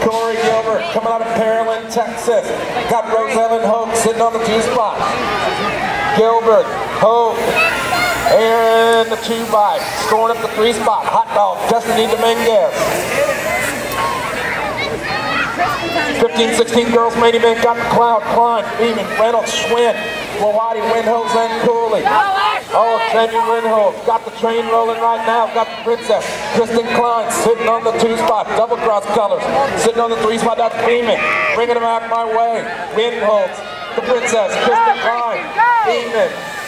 Tori Gilbert coming out of Pearland, Texas. Got Rose Ellen Hope sitting on the 2 spot. Gilbert, Hope, and the 2 bike. Scoring up the 3 spot. Hot Dog, Destiny Dominguez. 15-16 girls main event. Got McLeod, Klein, Beeman, Reynolds, Schwinn, Wawadi, Windholz, and Cooley. Oh, Kenyon Windholz. Got the train rolling right now. Got the Princess. Kristen Klein sitting on the 2 spot. Double cross colors. Sitting on the 3 spot. That's Beeman. Bringing them out my way. Windholz. The Princess. Kristen Klein. Beeman.